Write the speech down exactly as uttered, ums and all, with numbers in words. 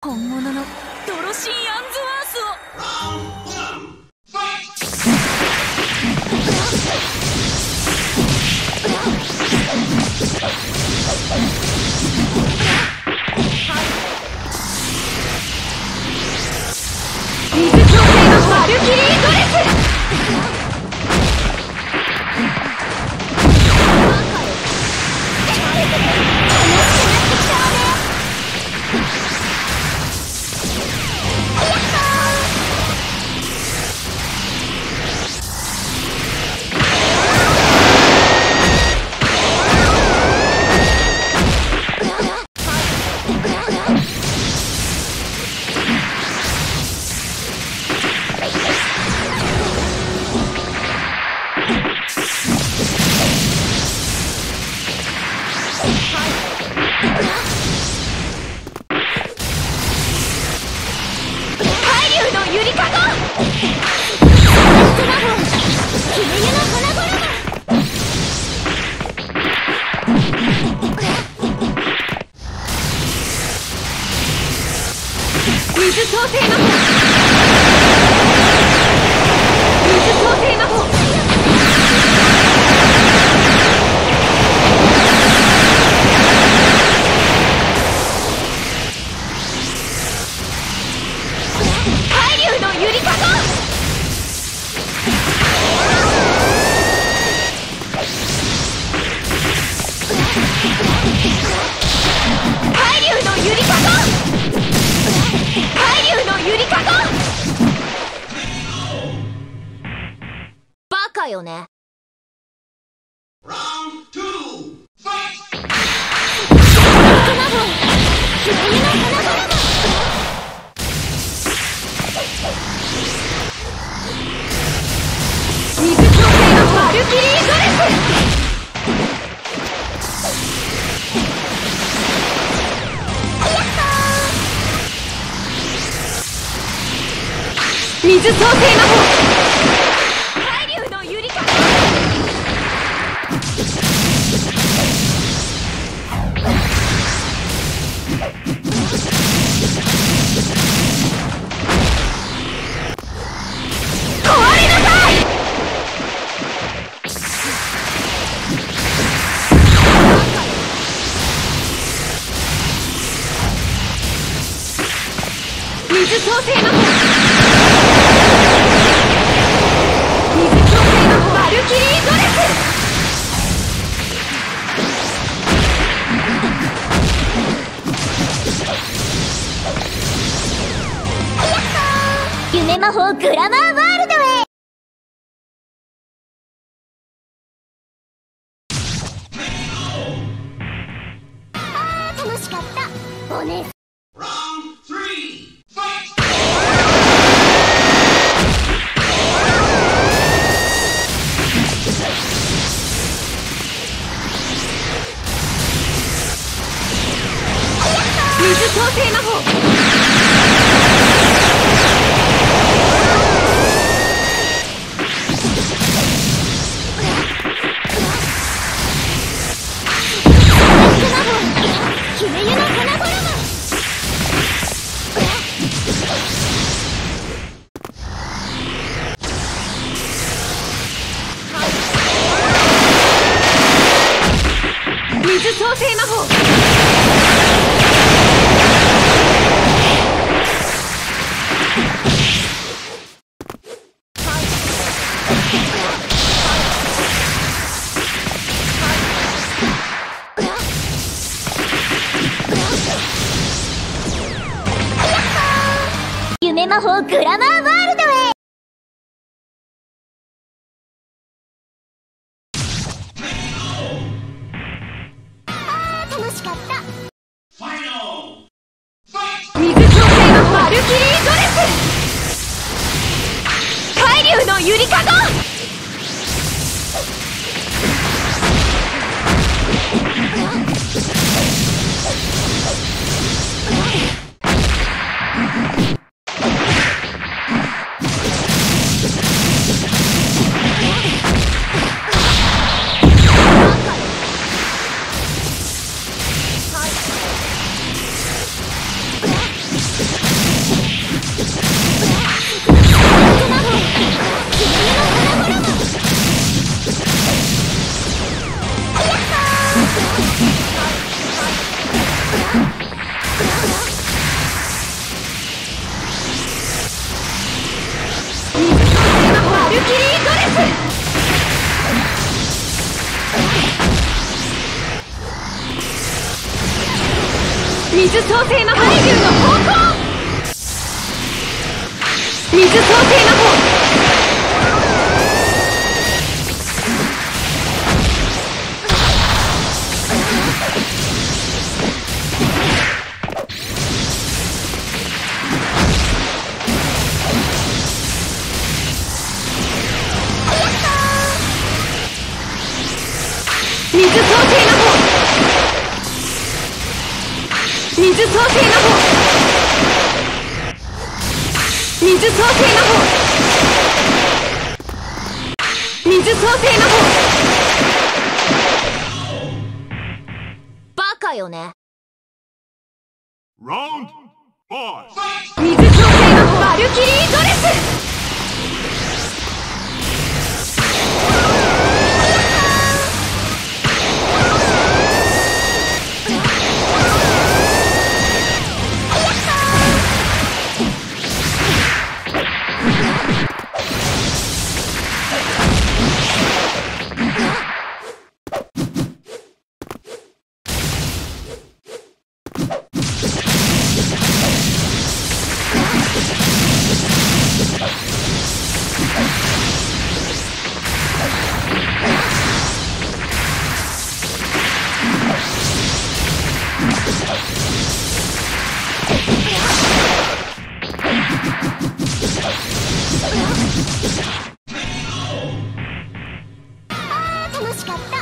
本物のドロシー・アンズワースを。水調整のバルキリードレス。水調整魔法。水調整魔法。海流のゆりかご。海流のゆりかご。海流のゆりかご。バカよね。水調整のバルキリードレス。水調整魔法。海流のゆりかご。壊れなさい。水調整魔法。バルキリードレス。夢魔法グラマーワールドへ。あー楽しかった。おね。水調整魔法。姫湯の花衣。水調整魔法。夢魔法グラマーワールドへ。あー楽しかった。水調整のバルキリードレス。海流のゆりかご。 水創生魔法海流の方向。水創生魔法。水創生魔法。水創生魔法。水創生魔法。水創生魔法。バカよね。水創生魔法バルキリードレス。あー楽しかった。